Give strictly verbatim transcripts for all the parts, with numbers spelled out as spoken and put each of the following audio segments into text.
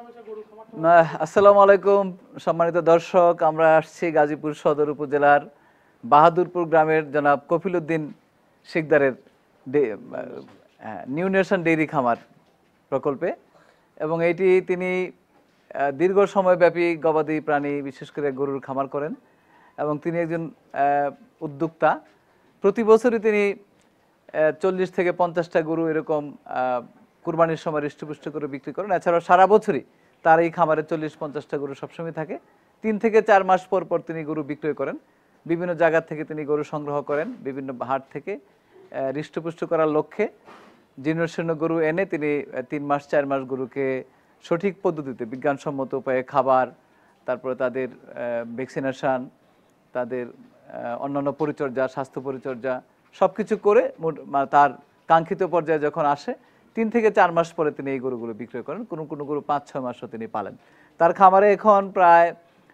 আসসালামু আলাইকুম সম্মানিত দর্শক, আমরা আসছি গাজীপুর সদর উপজেলার বাহাদুরপুর গ্রামের জনাব কফিল উদ্দিন শিকদারের নিউ নেশন ডেইরি খামার প্রকল্পে, এবং এটি তিনি দীর্ঘ সময়ব্যাপী গবাদি প্রাণী বিশেষ করে গরুর খামার করেন এবং তিনি একজন উদ্যোক্তা। প্রতি বছরই তিনি চল্লিশ থেকে পঞ্চাশটা গরু এরকম কুরবানির সময় হৃষ্টপুষ্ট করে বিক্রি করেন। এছাড়াও সারা বছরই তার এই খামারে চল্লিশ পঞ্চাশটা গরু সবসময় থাকে। তিন থেকে চার মাস পর পর তিনি গরু বিক্রয় করেন। বিভিন্ন জায়গা থেকে তিনি গরু সংগ্রহ করেন, বিভিন্ন হাট থেকে হৃষ্টপুষ্ট করার লক্ষ্যে জীর্ণশীর্ণ গরু এনে তিনি তিন মাস চার মাস গরুকে সঠিক পদ্ধতিতে বিজ্ঞানসম্মত উপায়ে খাবার, তারপরে তাদের ভ্যাকসিনেশন, তাদের অন্যান্য পরিচর্যা, স্বাস্থ্য পরিচর্যা সব কিছু করে তার কাঙ্ক্ষিত পর্যায়ে যখন আসে তিন থেকে চার মাস পরে তিনি এই গরুগুলো বিক্রয় করেন। কোনো কোনো গরু পাঁচ ছয় মাসও তিনি পালেন। তার খামারে এখন প্রায়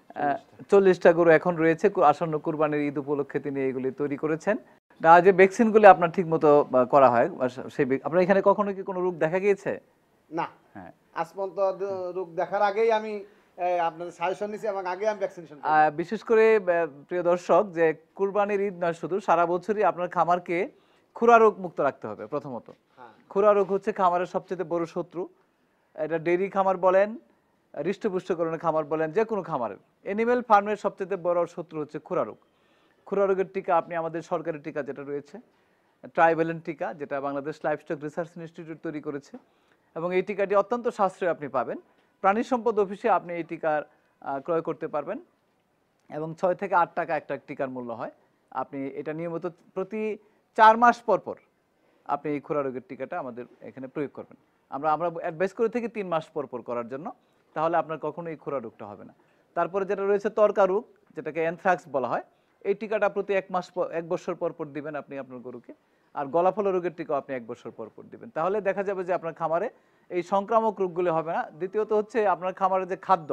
চল্লিশটা গরু এখন রয়েছে। আসন্ন কুরবানির ঈদ উপলক্ষে তিনি এইগুলি তৈরি করেছেন। আর যে ভ্যাকসিনগুলি আপনার ঠিক মতো করা হয়, সেই আপনার এখানে কখনো কি কোনো রোগ দেখা গিয়েছে? না, হ্যাঁ, আজ পর্যন্ত রোগ দেখার আগেই আমি আপনাদের সাজেশন নিয়েছি এবং আগে আমি ভ্যাকসিনেশন করি। বিশেষ করে প্রিয় দর্শক, যে কুরবানির ঈদ নয়, শুধু সারা বছরই আপনার খামারকে খুরা রোগ মুক্ত রাখতে হবে। প্রথমত খুরা রোগ হচ্ছে খামারের সবচেয়ে বড় শত্রু। এটা ডেইরি খামার বলেন, হৃষ্টপুষ্টকরণের খামার বলেন, যে কোনো খামারের, অ্যানিমেল ফার্মের সবচেয়ে বড় শত্রু হচ্ছে খুরা রোগ। খুরা রোগের টিকা আপনি আমাদের সরকারি টিকা যেটা রয়েছে ট্রাইভ্যালেন্ট টিকা, যেটা বাংলাদেশ লাইভস্টক রিসার্চ ইনস্টিটিউট তৈরি করেছে, এবং এই টিকাটি অত্যন্ত সাশ্রয়ী আপনি পাবেন। প্রাণী সম্পদ অফিসে আপনি এই টিকার ক্রয় করতে পারবেন এবং ছয় থেকে আট টাকা একটা টিকার মূল্য হয়। আপনি এটা নিয়মিত প্রতি চার মাস পর পর আপনি এই খুরা রোগের টিকাটা আমাদের এখানে প্রয়োগ করবেন। আমরা আমরা অ্যাডভাইস করে থেকে তিন মাস পর পর করার জন্য, তাহলে আপনার কখনো এই খুরা রোগটা হবে না। তারপরে যেটা রয়েছে তর্কা রোগ, যেটাকে অ্যানথ্রাক্স বলা হয়, এই টিকাটা প্রতি এক মাস এক বছর পর পর দিবেন আপনি আপনার গরুকে। আর গলাফলা রোগের টিকাও আপনি এক বছর পর পর দিবেন। তাহলে দেখা যাবে যে আপনার খামারে এই সংক্রামক রোগগুলো হবে না। দ্বিতীয়ত হচ্ছে আপনার খামারে যে খাদ্য,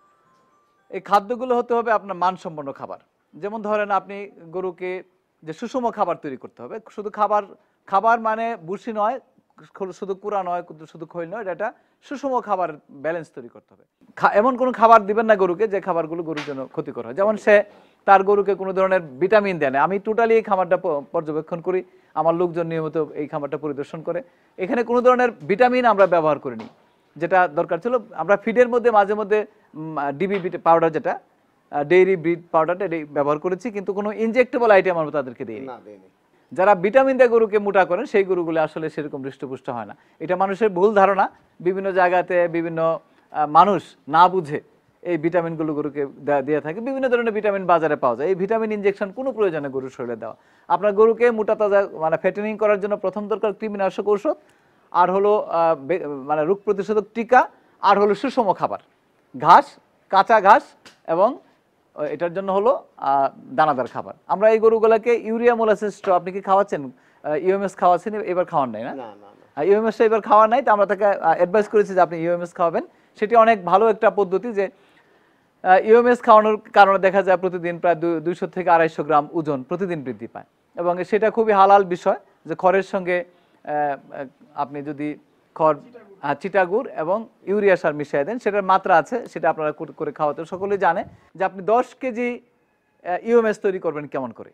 এই খাদ্যগুলো হতে হবে আপনার মানসম্পন্ন খাবার। যেমন ধরেন আপনি গরুকে যে সুষম খাবার তৈরি করতে হবে। শুধু খাবার খাবার মানে বুসি নয়, শুধু কুড়া নয়, শুধু খৈল নয়, এটা সুষম খাবার ব্যালেন্স তৈরি করতে হবে। এমন কোনো খাবার দিবেন না গরুকে যে খাবারগুলো গরুর জন্য ক্ষতিকর হয়। যেমন সে তার গরুকে কোনো ধরনের ভিটামিন দেয় না। আমি টোটালি এই খামারটা পর্যবেক্ষণ করি, আমার লোকজন নিয়মিত এই খামারটা পরিদর্শন করে। এখানে কোনো ধরনের ভিটামিন আমরা ব্যবহার করিনি, যেটা দরকার ছিল। আমরা ফিডের মধ্যে মাঝে মধ্যে ডিবি পাউডার, যেটা ডেইরি ব্রিড পাউডারটা ব্যবহার করেছি, কিন্তু কোনো ইনজেক্টেবল আইটেম আমরা তাদেরকে দিইনি। যারা ভিটামিন দিয়ে গরুকে মোটা করেন সেই গরুগুলো আসলে সেরকম হৃষ্টপুষ্ট হয় না। এটা মানুষের ভুল ধারণা। বিভিন্ন জায়গাতে বিভিন্ন মানুষ না বুঝে এই ভিটামিনগুলো গরুকে দিয়ে থাকে। বিভিন্ন ধরনের ভিটামিন বাজারে পাওয়া যায়। এই ভিটামিন ইনজেকশন কোনো প্রয়োজনে গরুর শরীরে দেওয়া। আপনার গরুকে মোটা তাজা মানে ফ্যাটেনিং করার জন্য প্রথম দরকার কৃমিনাশক ঔষধ, আর হলো মানে রোগ প্রতিষেধক টিকা, আর হলো সুষম খাবার, ঘাস, কাঁচা ঘাস, এবং এটার জন্য হলো দানাদার খাবার। আমরা এই গরুগুলোকে ইউরিয়া মোলাসিস, আপনি কি খাওয়াচ্ছেন? ইউএমএস খাওয়াচ্ছেন? এবার খাওয়ান নাই না? ইউএমএসটা এবার খাওয়া নাই, তো আমরা তাকে অ্যাডভাইস করেছি যে আপনি ইউএমএস খাওয়াবেন। সেটি অনেক ভালো একটা পদ্ধতি, যে ইউএমএস খাওয়ানোর কারণে দেখা যায় প্রতিদিন প্রায় দুইশো থেকে আড়াইশো গ্রাম ওজন প্রতিদিন বৃদ্ধি পায়, এবং সেটা খুবই হালাল বিষয়। যে খড়ের সঙ্গে আপনি যদি খড়, চিটাগুড় এবং ইউরিয়া সার মিশিয়ে দেন, সেটার মাত্রা আছে, সেটা আপনারা করে খাওয়াতে সকলেই জানে। যে আপনি দশ কেজি ইউএমএস তৈরি করবেন কেমন করে?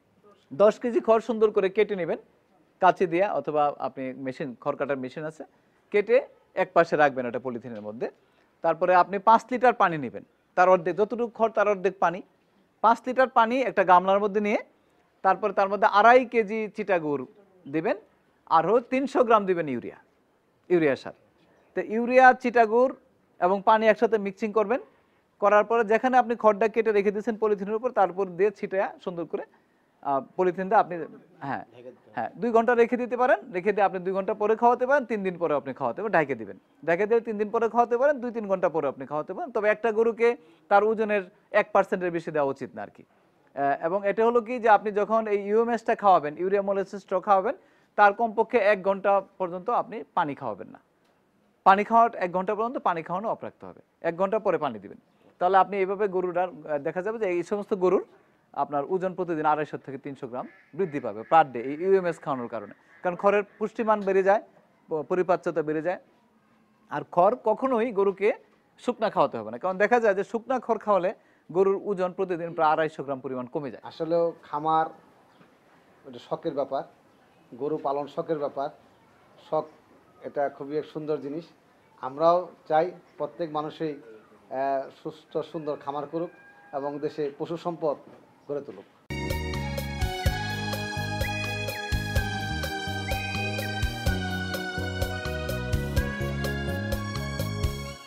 দশ কেজি খড় সুন্দর করে কেটে নেবেন কাঁচি দিয়ে, অথবা আপনি মেশিন, খড় কাটার মেশিন আছে, কেটে এক পাশে রাখবেন একটা পলিথিনের মধ্যে। তারপরে আপনি পাঁচ লিটার পানি নেবেন, তার অর্ধেক, যতটুকু খড় তার অর্ধেক পানি, পাঁচ লিটার পানি একটা গামলার মধ্যে নিয়ে, তারপরে তার মধ্যে আড়াই কেজি চিটাগুড় দিবেন, আর হলো তিনশো গ্রাম দিবেন ইউরিয়া ইউরিয়া সার। তো ইউরিয়া, চিটাগুড় এবং পানি একসাথে মিক্সিং করবেন। করার পরে যেখানে আপনি খড়টা কেটে রেখে দিয়েছেন পলিথিনের উপর, তারপর দিয়ে ছিটায়া সুন্দর করে পলিথিন দিয়ে আপনি হ্যাঁ হ্যাঁ দুই ঘন্টা রেখে দিতে পারেন। রেখে দিয়ে আপনি দুই ঘন্টা পরে খাওয়াতে পারেন, তিন দিন পরে আপনি খাওয়াতে পারেন, ঢাকে দিবেন। ঢাকে দিয়ে তিন দিন পরে খাওয়াতে পারেন, দুই তিন ঘন্টা পরে আপনি খাওয়াতে পারেন। তবে একটা গরুকে তার ওজনের এক পার্সেন্টের বেশি দেওয়া উচিত না আর কি। এবং এটা হলো কি, যে আপনি যখন এই ইউএমএসটা খাওয়াবেন, ইউরিয়া মোলাসিসটা খাওয়াবেন, তার কমপক্ষে এক ঘন্টা পর্যন্ত আপনি পানি খাওয়াবেন না। পানি খাওয়ার এক ঘন্টা পর্যন্ত পানি খাওয়ানো অফ রাখতে হবে, এক ঘন্টা পরে পানি দিবেন। তাহলে আপনি এইভাবে গরুটার দেখা যাবে যে এই সমস্ত গরুর আপনার ওজন প্রতিদিন আড়াইশো থেকে তিনশো গ্রাম বৃদ্ধি পাবে পার ডে, এই ইউএমএস খাওয়ানোর কারণে। কারণ খড়ের পুষ্টিমান বেড়ে যায়, পরিপাচ্যতা বেড়ে যায়। আর খড় কখনোই গরুকে শুকনা খাওয়াতে হবে না, কারণ দেখা যায় যে শুকনা খড় খাওয়ালে গরুর ওজন প্রতিদিন প্রায় আড়াইশো গ্রাম পরিমাণ কমে যায়। আসলেও খামার এটা শখের ব্যাপার, গরু পালন শখের ব্যাপার। শখ এটা খুবই এক সুন্দর জিনিস। আমরাও চাই প্রত্যেক মানুষই আহ, সুস্থ সুন্দর খামার করুক এবং দেশে পশু সম্পদ গড়ে তুলুক।